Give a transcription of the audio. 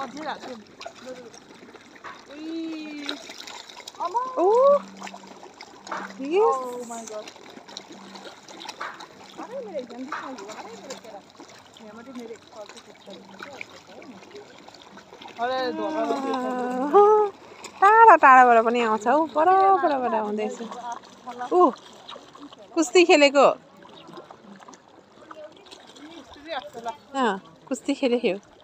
Oh, yes. Oh my god. टाढा टाढाबाट पनि आउँछ हौ परबाट आउँदैछ कुस्ती खेलेको कुस्ती खेलेको